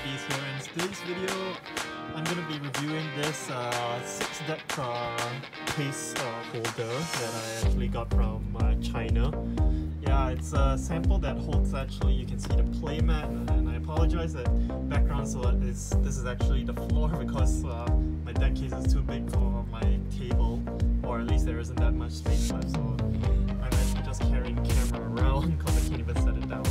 Hobbyist here, and in today's video I'm going to be reviewing this 6-deck case holder that I actually got from China. Yeah, it's a sample that holds, actually you can see the playmat, and I apologize that background, so this is actually the floor because my deck case is too big for my table, or at least there isn't that much space left, so I'm actually just carrying the camera around because I can't even set it down.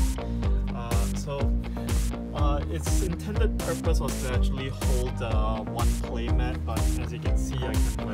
Its intended purpose was to actually hold one playmat, but as you can see, I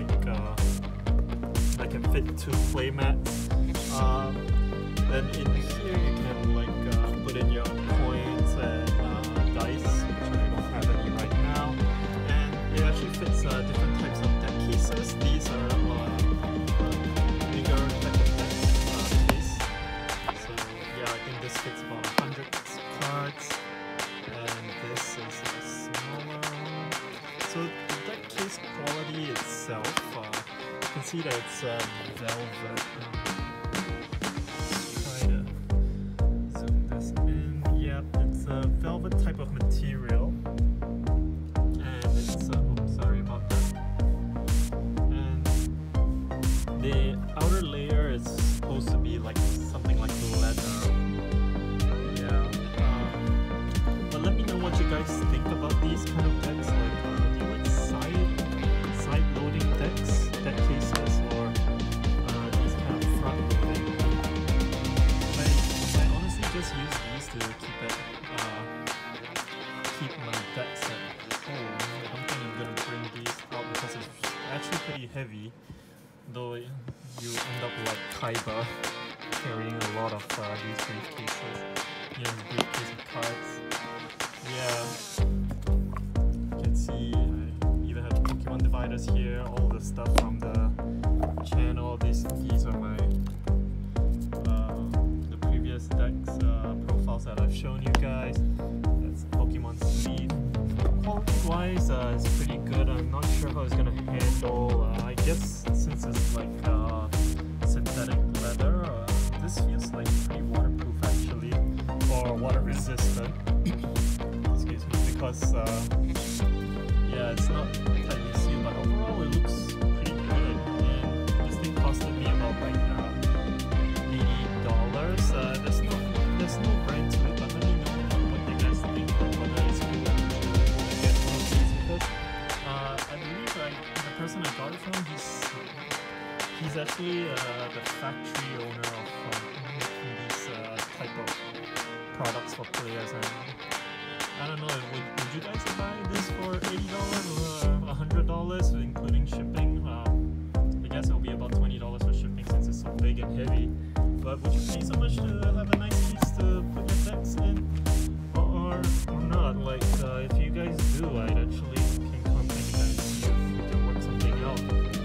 can fit 2 playmats. Then in here you can put in your coins and dice, which I don't have any right now, and it actually fits different types of deck cases. These are bigger type of deck case. So yeah, I think this fits about 100 cards. And this is a smaller one. So the deck case quality itself, you can see that it's velvet. Try to zoom this in. Yep, it's a velvet type of material, and it's oops, sorry about that. And the outer layer is supposed to be like something like leather. Let me know what you guys think about these kind of decks. Do you like side loading decks, deck cases, or these kind of front loading? I honestly just use these to keep my decks at home. I don't think I'm gonna bring these out because it's actually pretty heavy. Though you end up like Kaiba, carrying a lot of these briefcases. You know, briefcase of cards. Yeah, you can see I even have Pokemon dividers here, all the stuff from the channel. These are my the previous decks profiles that I've shown you guys. That's Pokemon sleeve. Quality wise, it's pretty good. I'm not sure how it's gonna handle. I guess since it's like synthetic leather, this feels like pretty waterproof actually, or water resistant. Because yeah, it's not tightly sealed, but overall it looks pretty good. And this thing costed me about like $80. There's no brand to it, but let me know what you guys think, whether it's cool to get one of these, because I believe the person I got it from, he's actually the factory owner of making these type of products for players. And I don't know, would you guys buy this for $80 or $100, including shipping? I guess it'll be about $20 for shipping since it's so big and heavy. But would you pay so much to have a nice case to put your decks in? Or not? If you guys do, I'd actually can contact you guys and see if we can work something out.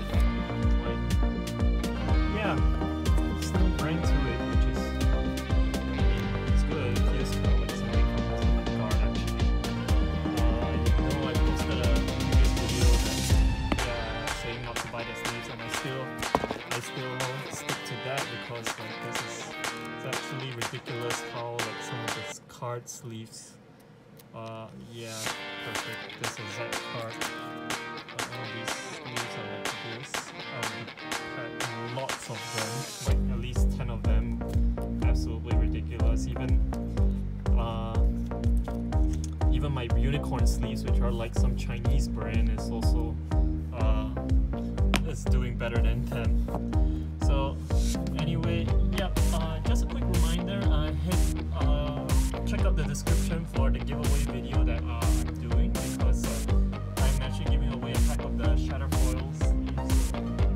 Yeah, there's no brand to it, which is, it's good. It feels kind of like something from card actually. I posted a previous video saying not to buy the sleeves, and I still stick to that because it's actually ridiculous how some of this card sleeves. Yeah, perfect. This is that card. All these sleeves are like this. Lots of them, like at least 10 of them. Absolutely ridiculous. Even my unicorn sleeves, which are like some Chinese brand, is also is doing better than them. So anyway, yeah, just a quick reminder, check out the description for the giveaway video that I'm doing, because I'm actually giving away a pack of the Shatterfoil sleeves.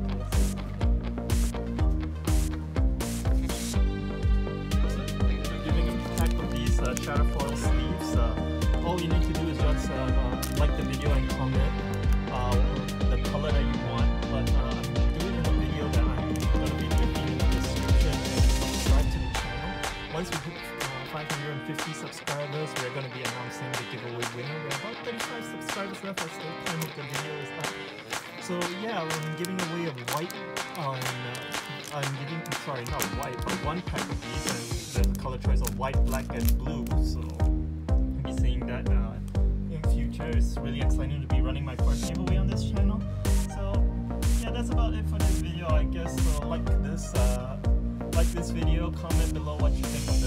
I'm giving a pack of these Shatterfoil sleeves. All you need to do is just like the video and comment the color that you want, but I'm doing a video that I'm going to be linking in the description, and subscribe to the channel. Once we hit 550 subscribers, we're going to be announcing the giveaway winner. We're about 35 subscribers left as the time of the video is up. So yeah, I'm giving away a white sorry, not white, but one pack of these, and there's a color choice of white, black, and blue. So you'll be seeing that future. It's really exciting to be running my first giveaway on this channel. So yeah, that's about it for this video, I guess. So like this video, comment below what you think